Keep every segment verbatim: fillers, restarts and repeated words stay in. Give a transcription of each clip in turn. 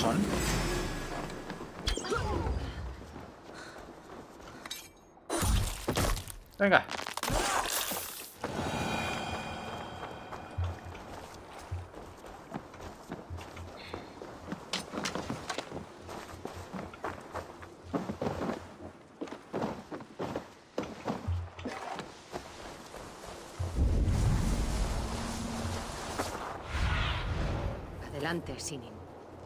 son? Venga. Adelante, Sinin.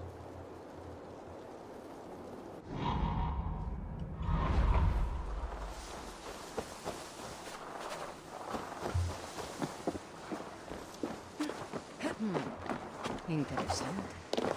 Hmm, interesante.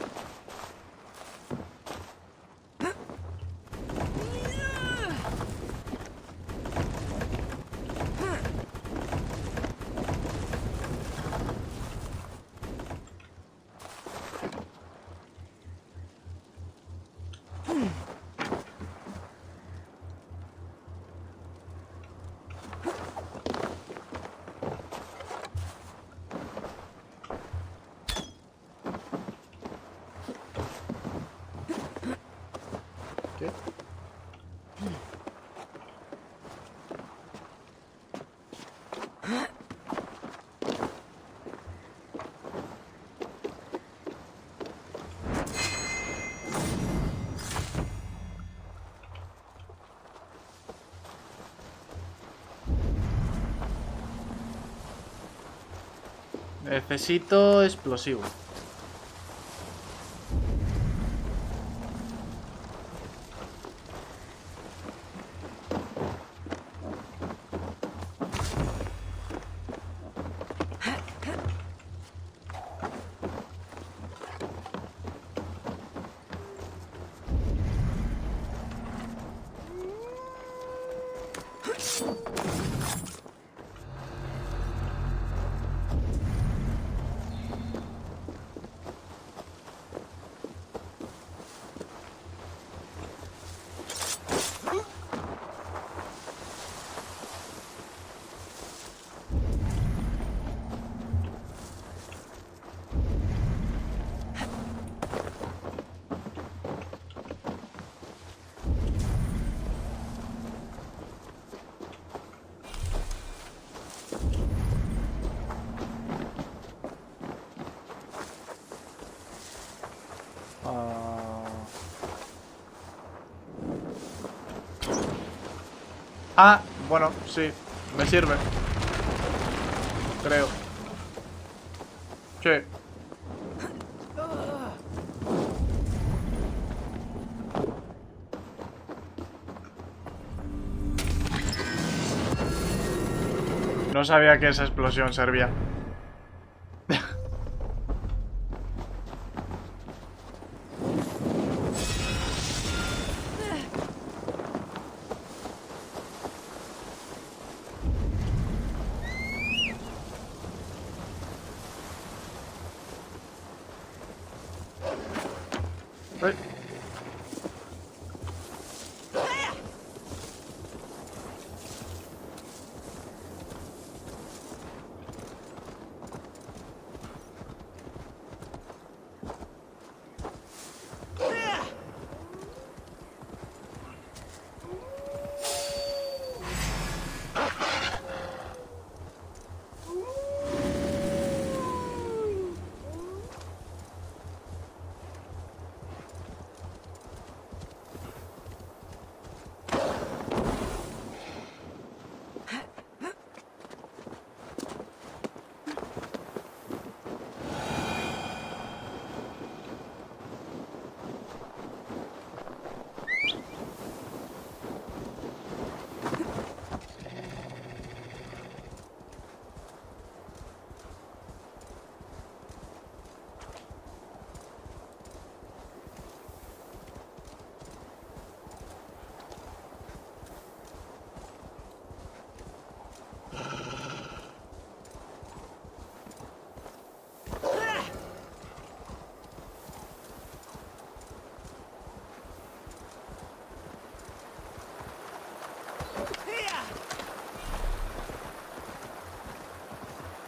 ¿Qué? Necesito explosivo. Ah, bueno, sí, me sirve. Creo. Sí. No sabía que esa explosión servía. Ay.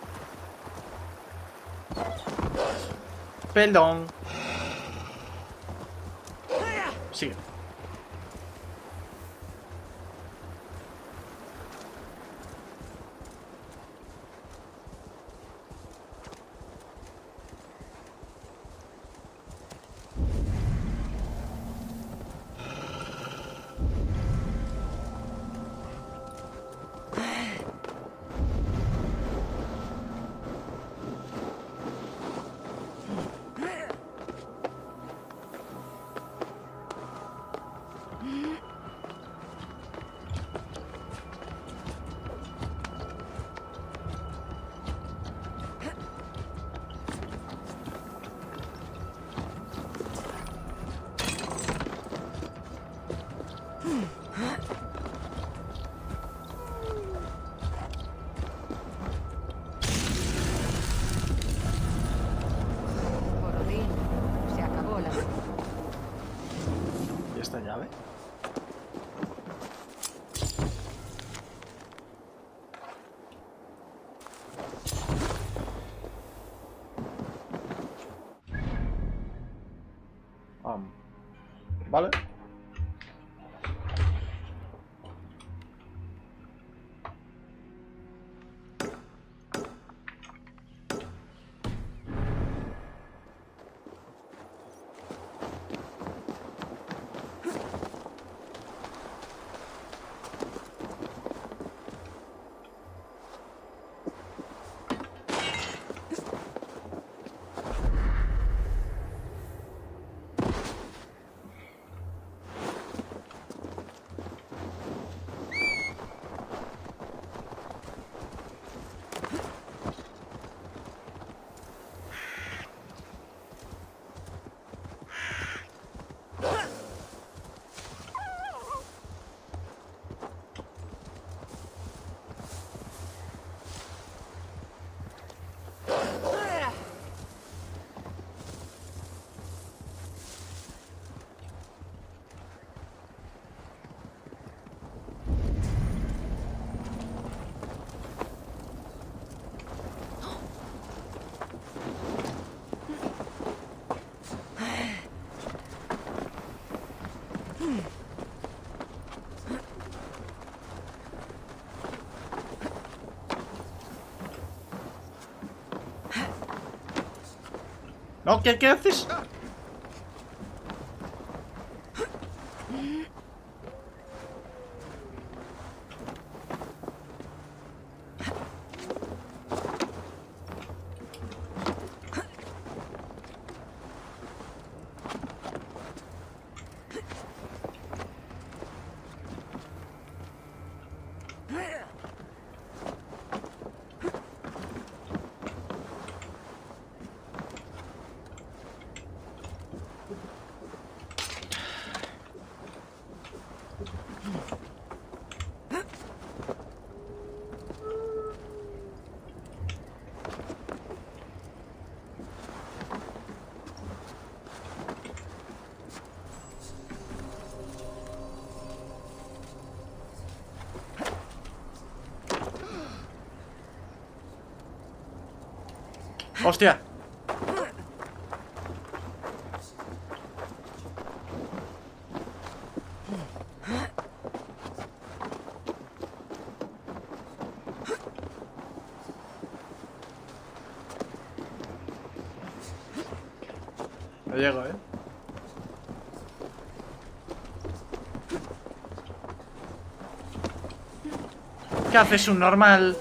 Perdón. Sigue. Borodín, se acabó la... ¿Y esta llave? Um, vale. ¿No? ¿Qué, qué haces? ¡Hostia! No llego, ¿eh? ¿Qué haces, un normal?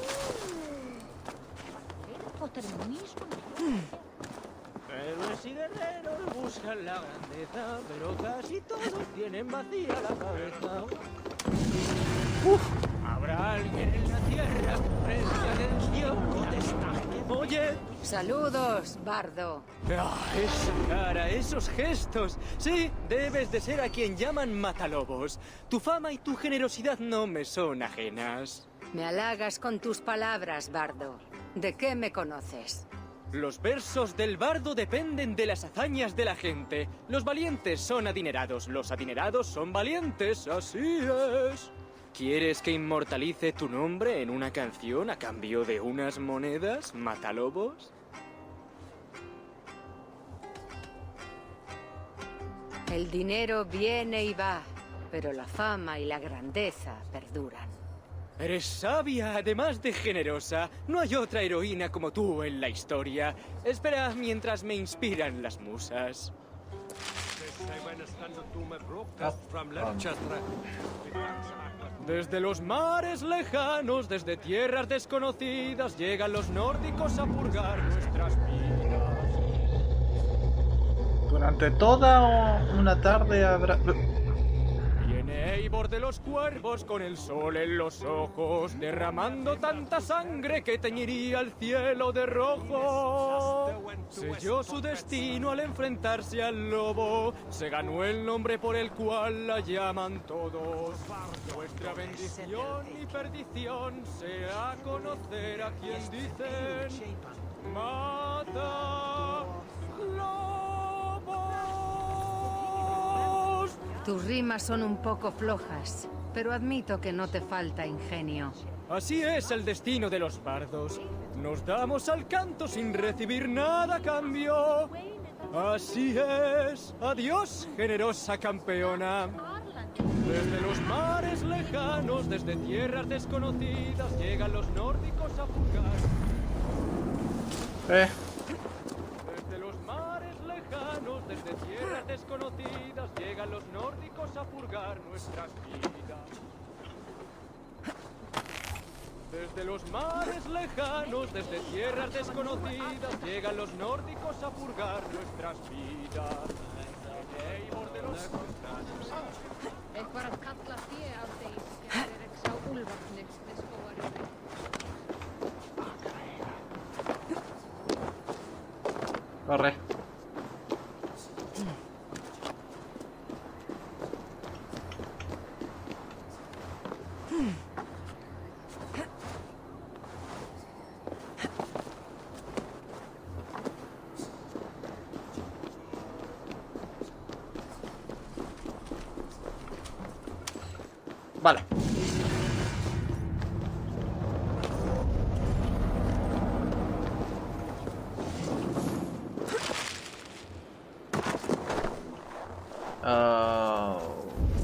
Héroes y guerreros buscan la grandeza, pero casi todos tienen vacía la cabeza. Uf. ¿Habrá alguien en la tierra que preste atención con esta gente? Oye. Saludos, Bardo. Ah, esa cara, esos gestos. Sí, debes de ser a quien llaman matalobos. Tu fama y tu generosidad no me son ajenas. Me halagas con tus palabras, Bardo. ¿De qué me conoces? Los versos del bardo dependen de las hazañas de la gente. Los valientes son adinerados, los adinerados son valientes, así es. ¿Quieres que inmortalice tu nombre en una canción a cambio de unas monedas, matalobos? El dinero viene y va, pero la fama y la grandeza perduran. Eres sabia, además de generosa. No hay otra heroína como tú en la historia. Espera mientras me inspiran las musas. Desde los mares lejanos, desde tierras desconocidas, llegan los nórdicos a purgar nuestras vidas. Durante toda una tarde habrá... Viene Eivor de los Cuervos con el sol en los ojos, derramando tanta sangre que teñiría el cielo de rojo. Selló su destino al enfrentarse al lobo, se ganó el nombre por el cual la llaman todos. Vuestra bendición y perdición sea conocer a quien dicen mata lobos. Tus rimas son un poco flojas, pero admito que no te falta ingenio. Así es el destino de los bardos. Nos damos al canto sin recibir nada a cambio. Así es. Adiós, generosa campeona. Desde los mares lejanos, desde tierras desconocidas, llegan los nórdicos a purgar. Eh, Desde los mares lejanos, desde tierras desconocidas, llegan los nórdicos a purgar nuestras vidas. Desde los mares lejanos, desde tierras desconocidas, llegan los nórdicos a purgar nuestras vidas. Eivor de los corre. Vale. Oh.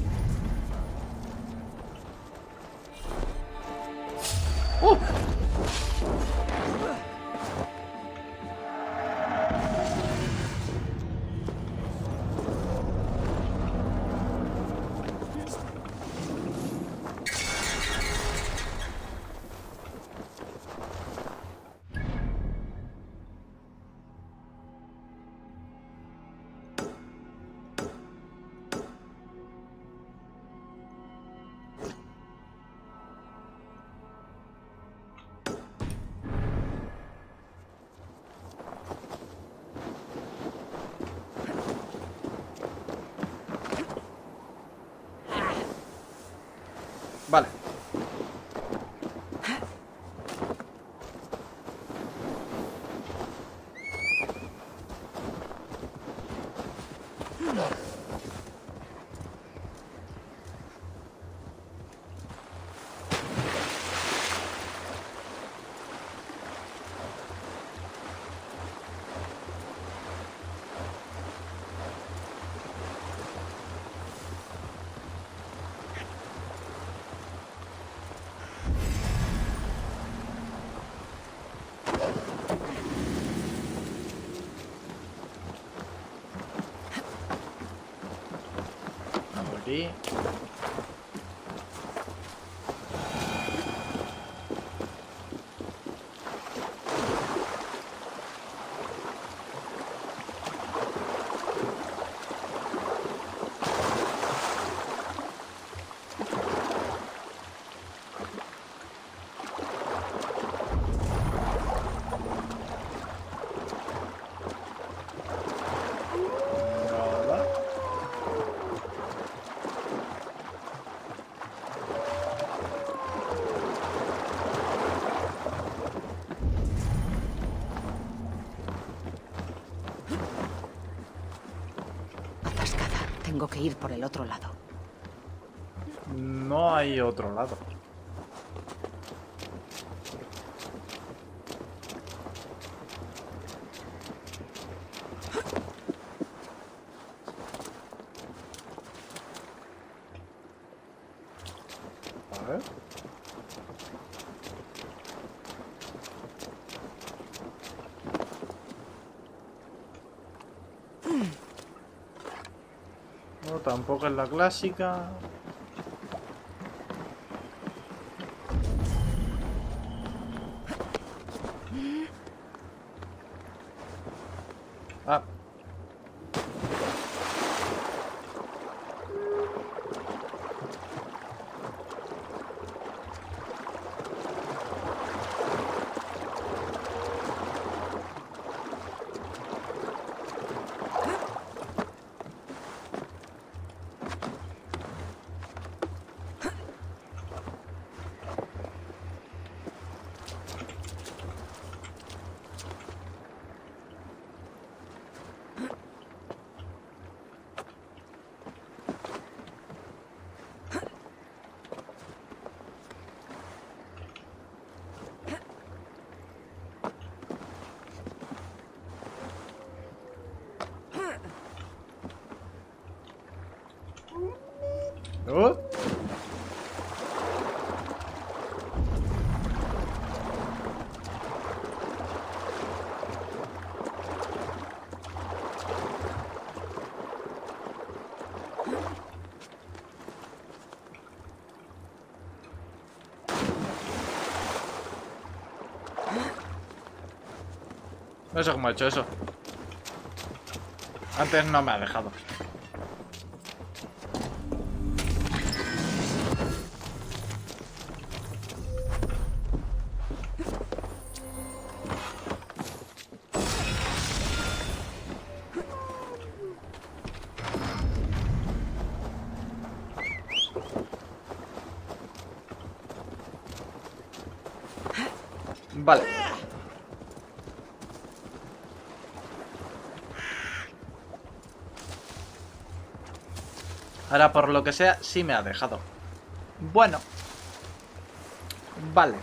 Uh. Vale. Aquí. Tengo que ir por el otro lado. No hay otro lado. tampoco es la clásica. Ah. Oh. No sé cómo he hecho eso. Antes no me ha dejado. Vale. Ahora, por lo que sea, sí me ha dejado. Bueno. Vale.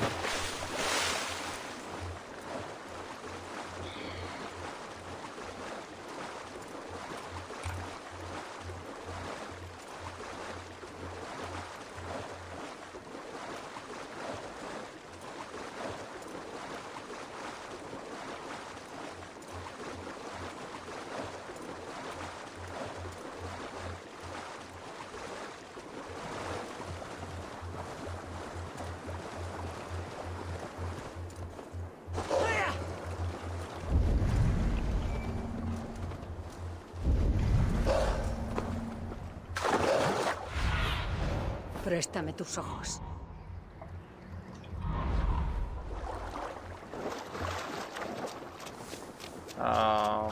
Préstame tus ojos. Um...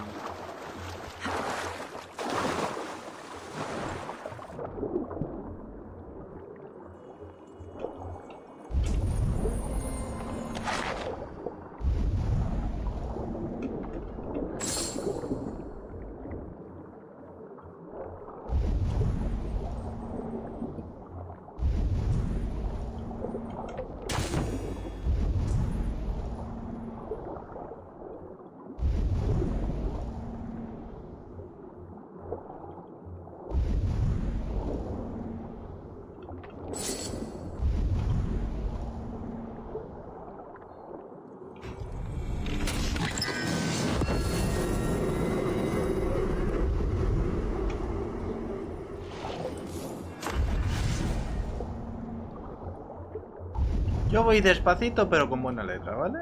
Yo voy despacito, pero con buena letra, ¿vale?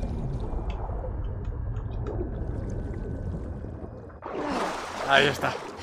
Ahí está.